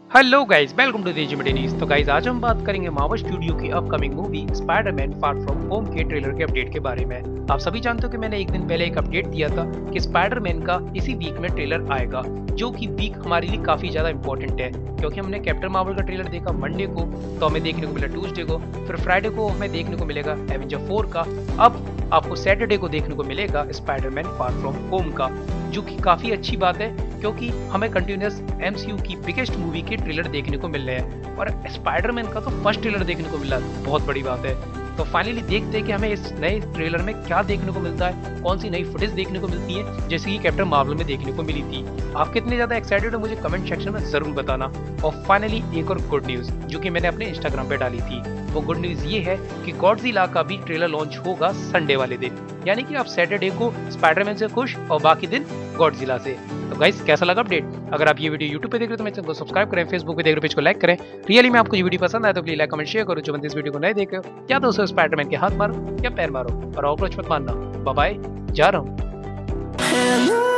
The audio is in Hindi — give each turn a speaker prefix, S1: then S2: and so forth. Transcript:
S1: Hello guys, welcome to news. तो गाइस, आज हम बात करेंगे मार्वल स्टूडियो की upcoming movie Spiderman far from home के ट्रेलर के अपडेट के बारे में। आप सभी जानते हो कि मैंने एक दिन पहले एक अपडेट दिया था कि स्पाइडरमैन का इसी वीक में ट्रेलर आएगा, जो कि वीक हमारे लिए काफी ज्यादा इंपॉर्टेंट है क्योंकि हमने कैप्टन मार्वल का ट्रेलर देखा मंडे को, तो हमें देखने को मिला ट्यूसडे को, फिर फ्राइडे को हमें देखने को मिलेगा एवेंजर 4 का, अब आपको सैटरडे को देखने को मिलेगा स्पाइडरमैन फार फ्रॉम होम का, जो कि काफी अच्छी बात है क्योंकि हमें कंटिन्यूअस एमसीयू की बिगेस्ट मूवी के ट्रेलर देखने को मिल रहे हैं और स्पाइडरमैन का तो फर्स्ट ट्रेलर देखने को मिला, बहुत बड़ी बात है। तो फाइनली देखते हैं कि हमें इस नए ट्रेलर में क्या देखने को मिलता है, कौन सी नई फुटेज देखने को मिलती है जैसे कि कैप्टन मार्वल में देखने को मिली थी। आप कितने ज्यादा एक्साइटेड हो मुझे कमेंट सेक्शन में जरूर बताना। और फाइनली एक और गुड न्यूज जो कि मैंने अपने इंस्टाग्राम पे डाली थी, वो गुड न्यूज ये है कि गॉडजिला का भी ट्रेलर लॉन्च होगा संडे वाले दिन, यानी कि आप सैटरडे को स्पाइडरमैन से खुश और बाकी दिन गॉडजिला से। तो गाइस, कैसा लगा अपडेट? अगर आप ये वीडियो YouTube पे देख रहे हो तो मेरे चैनल को सब्सक्राइब करें, फेसबुक पे देख रहे हो पेज को लाइक करें। रियली में आपको ये वीडियो पसंद आए तो प्लीज लाइक कमेंट शेयर करो। जो बंदे इस वीडियो को नहीं देख रहे हो, या दोस्तों स्पाइडरमैन के हाथ मारो या पैर मारो और अप्रोच मत मारना। बाय बाय, जा रहा हूँ।